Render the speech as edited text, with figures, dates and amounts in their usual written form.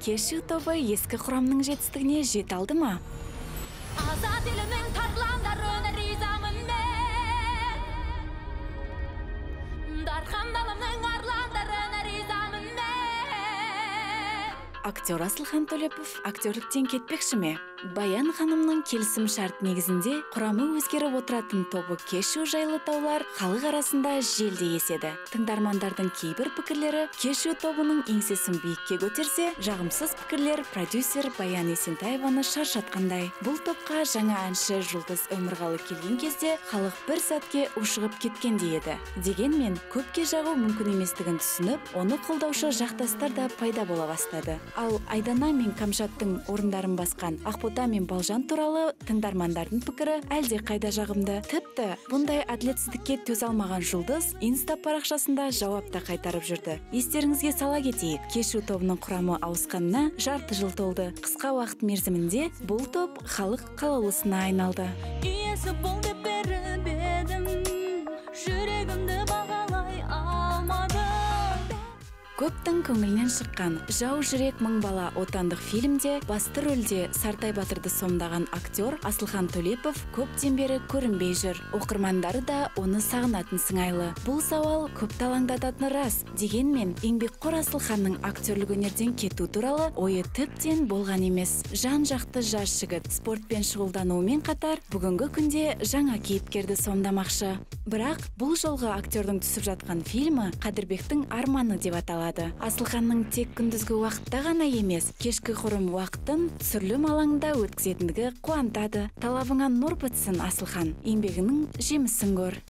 Кешью тобы ескі құрамның жетістігіне жете алды ма? Азат елінің тарландарына ризамын мен. Дархандалымның арландарына ризамын мен. Актер Асылхан Төлепов актерліктен кетпекші ме? Баян ханымның келісім шарт негізінде құрамы өзгеріп отыратын тобы Кешью жайлы таулар халық арасында желдей еседі. Тыңдармандардың кейбір пікірлері Кешью тобының еңсесін биікке көтерсе, жағымсыз пікірлер продюсер Баян Есентаеваны шаршатқандай. Бұл топқа жаңа әнші Жұлдыз Өмірғалы келген кезде халық бір сәтке ушығып кеткендей еді. Дегенмен көпке жағу мүмкін еместігін түсініп, оны қолдаушы жақтастар да пайда бола бастады. Ал Айдана мен Камшаттың орындарын басқан Ақбота мен Балжан туралы тыңдармандардың пікірі әлде қайда жағымды. Тіпті бұндай әділетсіздікке төзе алмаған Жұлдыз инста парақшасында жауап та қайтарып жүрді. Естеріңізге сала кетейік, Кешью тобының құрамы ауысқанына жарты жыл толды. Қысқа уақыт мерзімінде бұл топ халық қалаулысына айналды. Иесі бол деп беріп едім, жүрегімді бағалай алмадым. Көптің көңілінен шыққан «Жау жүрек мың бала» отандық фильмде басты рөлде Сартай Батырды сомдаған актер Асылхан Төлепов көптен бері көрінбей жүр. Оқырмандары да оны сағынатын сыңайлы. Бұл сауал көп талаңдататыны рас. Дегенмен еңбекқор Асылханның актерлік өнерден кету туралы ойы тіптен болған емес. Жан-жақты жас жігіт спортпен шұғылдануымен қатар бүгінгі күнде жаңа кейіпкерді сомдамақшы. Бірақ бұл жолғы актердің түсіп жатқан фильмі Қадырбектің арманы деп аталады. Асылханның тек күндізгі уақытта ғана емес, кешкі құрым уақытын түсірілім алаңында өткізетіндігі қуантады. Талабыңа нұр бітсін, Асылхан. Еңбегінің жемісін көр.